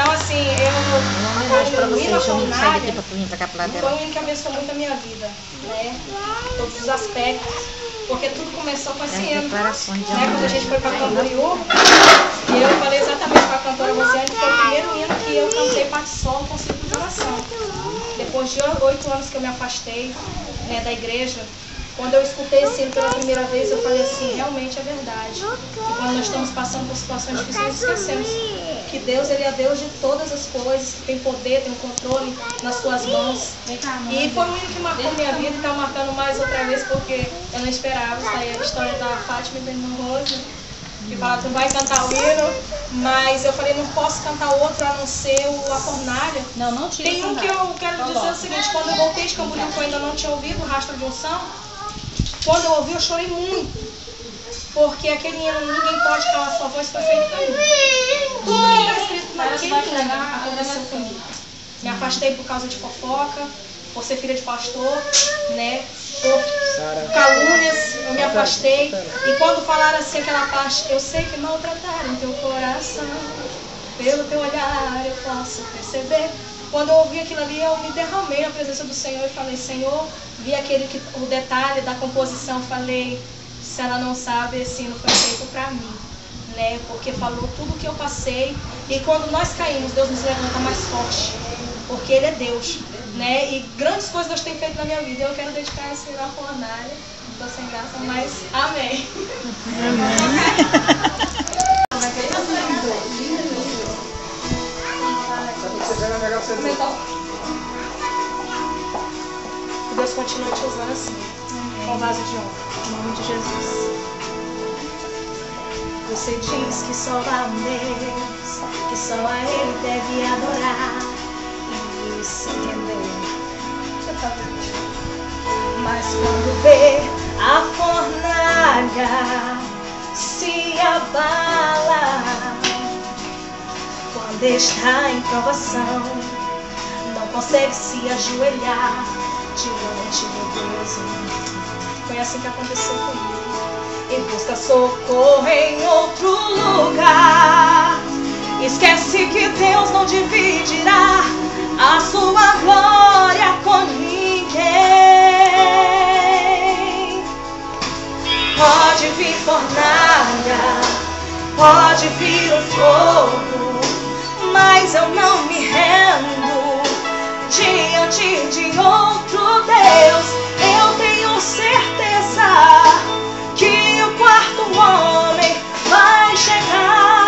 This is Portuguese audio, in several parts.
Então, assim, Pra você, deixa eu sair daqui pra tu vir pra cá pra lá foi dela. um hino que abençoou muito a minha vida, né? Todos os aspectos, porque tudo começou com esse hino, né? Quando a gente foi pra Camboriú, e eu falei exatamente com a cantora Rosiane, que foi o primeiro hino que eu cantei parte solo com círculo de oração. Depois de 8 anos que eu me afastei, né, da igreja, quando eu escutei esse hino pela primeira vez, eu falei assim, realmente é verdade. E quando nós estamos passando por situações difíceis, nós esquecemos que Deus, Ele é Deus de todas as coisas, que tem poder, tem um controle nas suas mãos. E foi um hino que marcou minha vida e está marcando mais outra vez, porque eu não esperava. Isso aí é a história da Fátima e da irmã Rosa, que fala que não vai cantar o hino, mas eu falei, não posso cantar outro a não ser a fornalha. Não tinha. Tem um que eu quero dizer o seguinte, quando eu voltei de Camboriú, que eu ainda não tinha ouvido o Rastro de Unção, quando eu ouvi, eu chorei muito, porque aquele hino, ninguém pode calar sua voz, foi feito para mim. Tudo que está escrito naquele hino aconteceu comigo. Me afastei por causa de fofoca, por ser filha de pastor, né? Por calúnias, eu me afastei. E quando falaram assim aquela parte, eu sei que maltrataram teu coração, pelo teu olhar eu posso perceber. Quando eu ouvi aquilo ali, eu me derramei na presença do Senhor e falei, Senhor, vi o detalhe da composição, falei, se ela não sabe, esse hino foi feito para mim, né? Porque falou tudo o que eu passei. E quando nós caímos, Deus nos levanta mais forte, porque Ele é Deus, né? E grandes coisas Deus tem feito na minha vida. Eu quero dedicar esse hino à fornalha. Estou sem graça, mas amém. Que Deus continue te usando assim, com vaso de honra, em nome de Jesus. Você diz que só há um Deus, que só a Ele deve adorar e se render. Mas quando vê a fornalha se abala, quando está em provação, não consegue se ajoelhar diante do Deus. Foi assim que aconteceu comigo. E busca socorro em outro lugar. Esquece que Deus não dividirá a sua glória com ninguém. Pode vir fornalha, pode vir o fogo, mas eu não me rendo diante de outro Deus. Eu tenho certeza que o quarto homem vai chegar.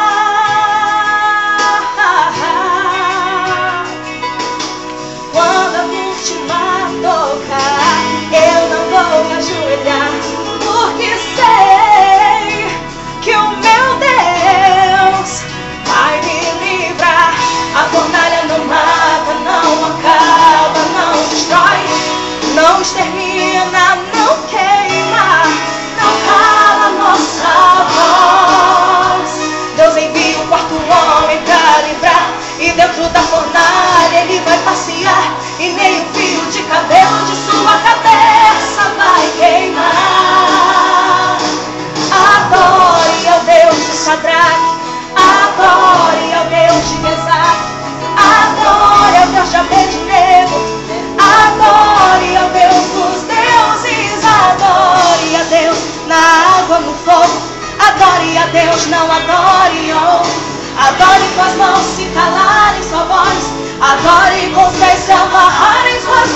Quando a última tocar, eu não vou me ajoelhar, porque sei que o meu Deus vai me livrar. A fornalha não mata, não acaba, não destrói, não extermina, não queima, não cala nossa voz. Deus envia o quarto homem pra livrar, e dentro da fornalha ele vai passear, e nem o fio de cabelo de sua cabeça vai queimar. Adore ao Deus de Sadraque, adore ao Deus de Mesaque, adore ao Deus de Abednego, adore ao Deus dos deuses, adore a Deus na água, no fogo, adore a Deus, não adore outro. Adore com as mãos se calarem sua voz, adore com os pés se amarrarem suas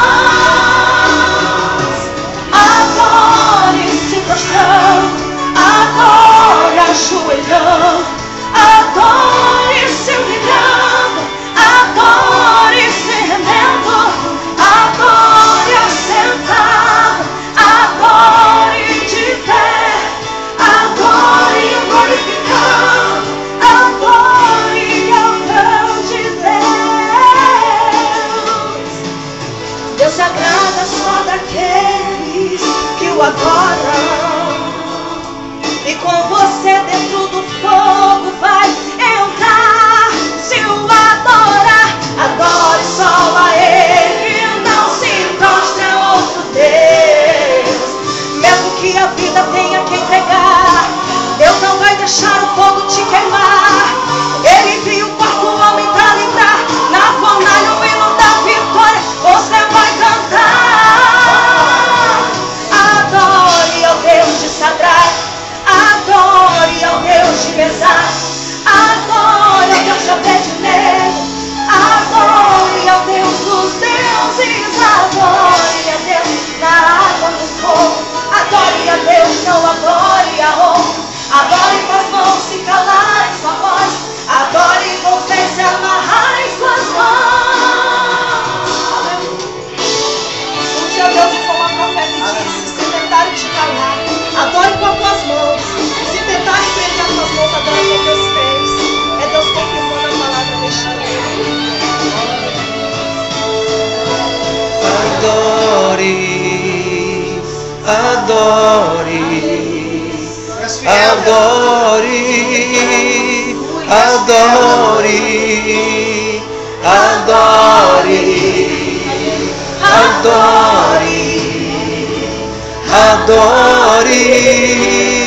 mãos. Adore se prostrando, adore ajoelhando, adore se humilhando, adore se rendendo, adore assentado, adore de pé, adore glorificando, adore ao grande Deus. Deus se agrada só daqueles que o adoram, e com você dentro do fogo vai entrar. adore, adore, adore, adore, adore, adore, adore.